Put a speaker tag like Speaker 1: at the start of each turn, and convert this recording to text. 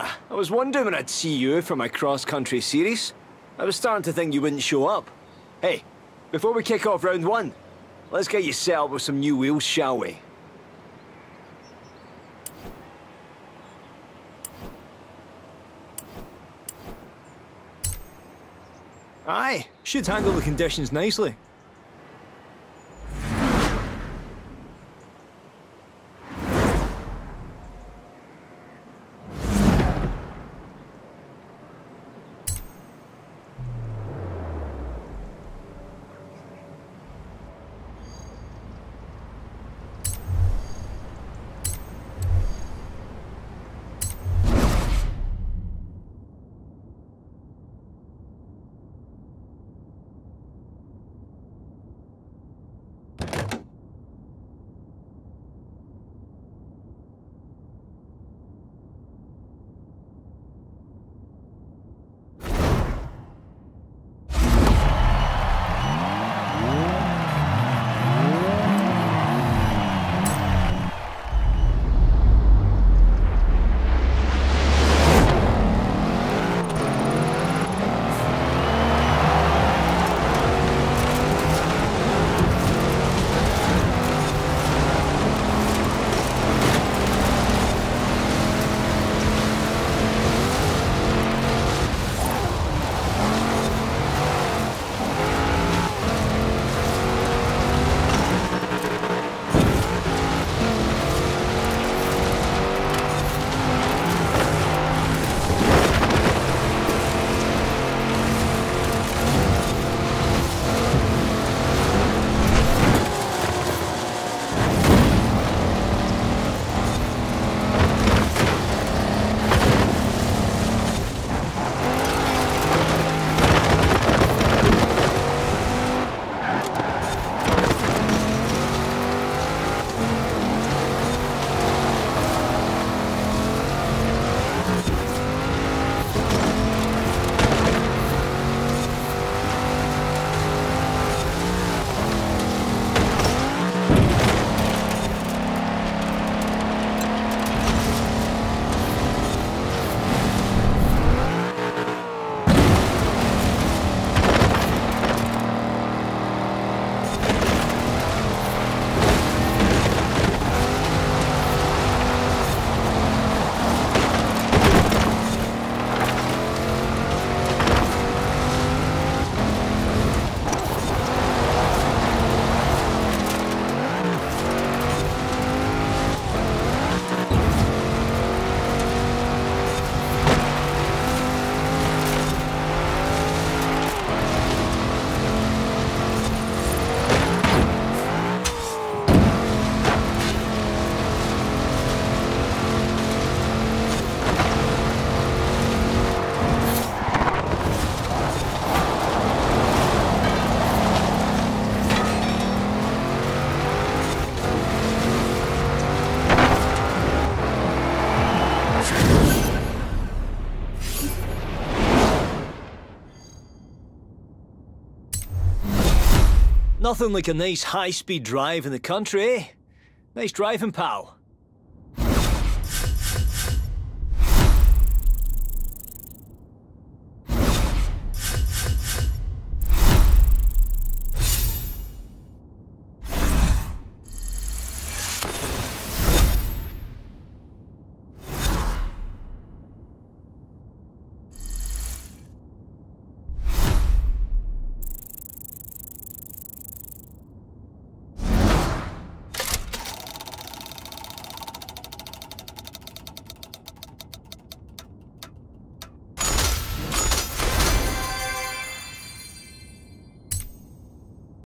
Speaker 1: I was wondering when I'd see you for my cross-country series. I was starting to think you wouldn't show up. Hey, before we kick off round one, let's get you set up with some new wheels, shall we? Aye, should handle the conditions nicely. Nothing like a nice high-speed drive in the country, eh? Nice driving, pal.